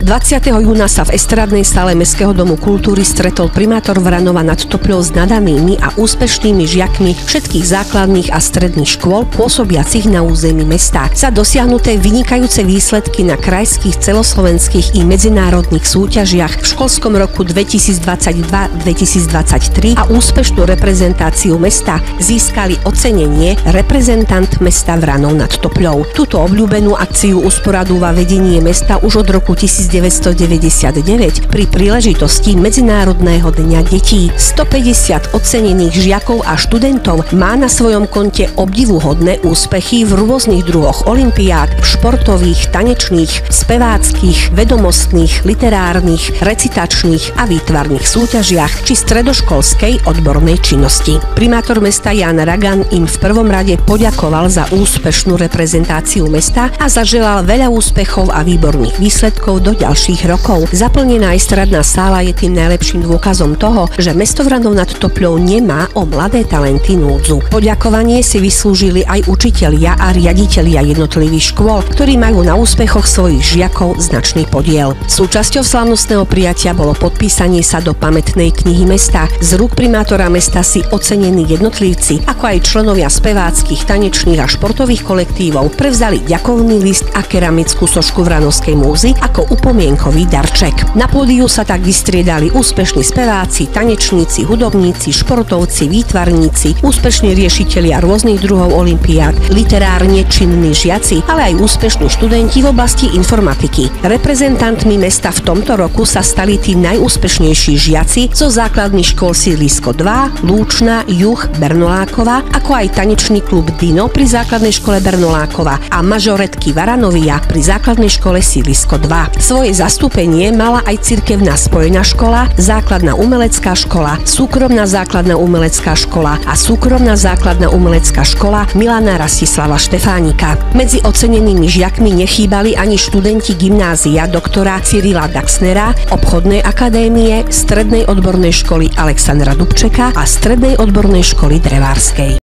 20. júna sa v estrádnej sále Mestského domu kultúry stretol primátor Vranova nad Topľou s nadanými a úspešnými žiakmi všetkých základných a stredných škôl pôsobiacich na území mesta. Za dosiahnuté vynikajúce výsledky na krajských, celoslovenských i medzinárodných súťažiach v školskom roku 2022-2023 a úspešnú reprezentáciu mesta získali ocenenie reprezentant mesta Vranov nad Topľou. Túto obľúbenú akciu usporadúva vedenie mesta už od roku 1999 pri príležitosti Medzinárodného dňa detí. 150 ocenených žiakov a študentov má na svojom konte obdivuhodné úspechy v rôznych druhoch olympiád, športových, tanečných, speváckých, vedomostných, literárnych, recitačných a výtvarných súťažiach či stredoškolskej odbornej činnosti. Primátor mesta Ján Ragan im v prvom rade poďakoval za úspešnú reprezentáciu mesta a zaželal veľa úspechov a výborných výsledkov do ďalších rokov. Zaplnená estradná sála je tým najlepším dôkazom toho, že mesto Vranov nad Topľou nemá o mladé talenty núdzu. Poďakovanie si vyslúžili aj učitelia a riaditelia jednotlivých škôl, ktorí majú na úspechoch svojich žiakov značný podiel. Súčasťou slávnostného prijatia bolo podpísanie sa do pamätnej knihy mesta. Z rúk primátora mesta si ocenení jednotlivci, ako aj členovia speváckych, tanečných a športových kolektívov prevzali ďakovný list a keramickú sošku Vranovskej múzy ako upomienkový darček. Na pódiu sa tak vystriedali úspešní speváci, tanečníci, hudobníci, športovci, výtvarníci, úspešní riešitelia rôznych druhov olympiád, literárne činní žiaci, ale aj úspešní študenti v oblasti informatiky. Reprezentantmi mesta v tomto roku sa stali tí najúspešnejší žiaci zo základných škôl Sídlisko 2, Lúčna, Juh, Bernolákova, ako aj tanečný klub Dino pri základnej škole Bernolákova a mažoretky Varanovia pri základnej škole Sídlisko 2. Svoje zastúpenie mala aj cirkevná spojená škola, základná umelecká škola, súkromná základná umelecká škola a súkromná základná umelecká škola Milana Rastislava Štefánika. Medzi ocenenými žiakmi nechýbali ani študenti gymnázia doktora Cyrila Daxnera, obchodnej akadémie, strednej odbornej školy Alexandra Dubčeka a strednej odbornej školy drevárskej.